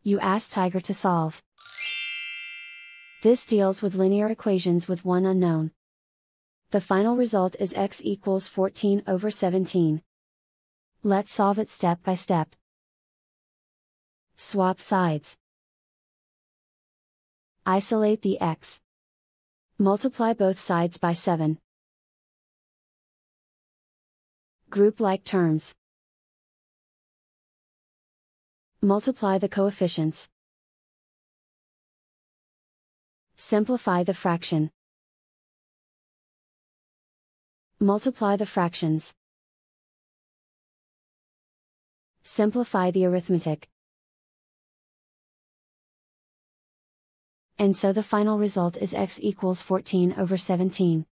You ask Tiger to solve. This deals with linear equations with one unknown. The final result is x equals 14/17. Let's solve it step by step. Swap sides. Isolate the x. Multiply both sides by 7. Group like terms. Multiply the coefficients. Simplify the fraction. Multiply the fractions. Simplify the arithmetic. And so the final result is x equals 14/17.